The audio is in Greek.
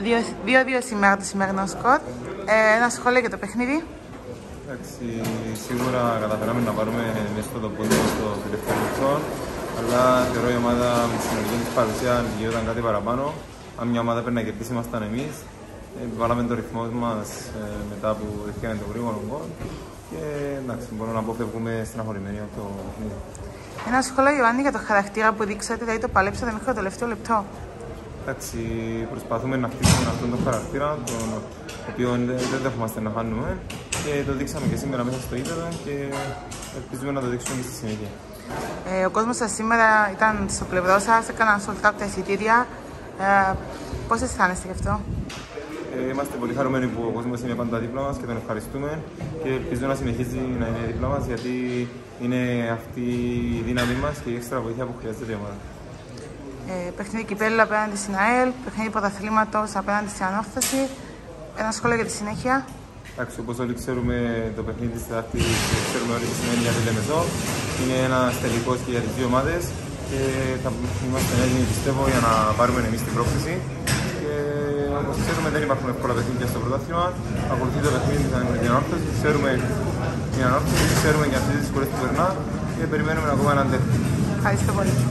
2-2 σήμερα το σημερινό σκορ. Ένα σχόλιο για το παιχνίδι. Εντάξει, σίγουρα καταφέραμε να πάρουμε μέσα στο πόντο στο τελευταίο λεπτό, αλλά θεωρώ η ομάδα με τη συνολική της παρουσία γινόταν κάτι παραπάνω. Αν μια ομάδα πρέπει να κερδίσει, ήμασταν εμείς. Βάλαμε το ρυθμό μας μετά που δεχτήκαμε το γρήγορο γκολ και εντάξει, μπορούμε να αποφεύγουμε στεναχωρημένοι από το παιχνίδι. Ένα σχόλιο, Ιωάννη, για το χαρακτήρα που δείξατε, δηλαδή το παλέψατε μέχρι το τελευταίο λεπτό. Εντάξει, προσπαθούμε να χτίσουμε αυτόν τον χαρακτήρα, τον οποίο δεν δέχομαστε να χάνουμε και το δείξαμε και σήμερα μέσα στο γήπεδο και ελπίζουμε να το δείξουμε και στη συνέχεια. Ο κόσμος σας σήμερα ήταν στο πλευρό σας, έκαναν sold out τα εισιτήρια. Πώς αισθάνεστε γι' αυτό? Είμαστε πολύ χαρούμενοι που ο κόσμος είναι πάντα δίπλα μας και τον ευχαριστούμε και ελπίζω να συνεχίζει να είναι δίπλα μας, γιατί είναι αυτή η δύναμή μας και η έξτρα βοήθεια που χρειάζεται η ομάδα. Παιχνίδι κυπέλλου απέναντι στην ΑΕΛ, παιχνίδι πρωταθλήματος απέναντι στην Ανόρθωση. Ένα σχόλιο για τη συνέχεια. Εντάξει, όπως όλοι ξέρουμε, το παιχνίδι της Τετάρτης ξέρουμε όλοι τι σημαίνει για τη Λεμεσό. Είναι ένας τελικός και για τις δύο ομάδες και θα είμαστε έτοιμοι, πιστεύω, για να πάρουμε εμείς την πρόκληση. Όπως ξέρουμε, δεν υπάρχουν εύκολα παιχνίδια στο πρωτάθλημα. Ακολουθεί το παιχνίδι με την Ανόρθωση, ξέρουμε την Ανόρθωση, ξέρουμε και αυτές τις δυσκολίες που περνά και περιμένουμε ακόμα έναν τέρμα. Ευχαριστώ πολύ.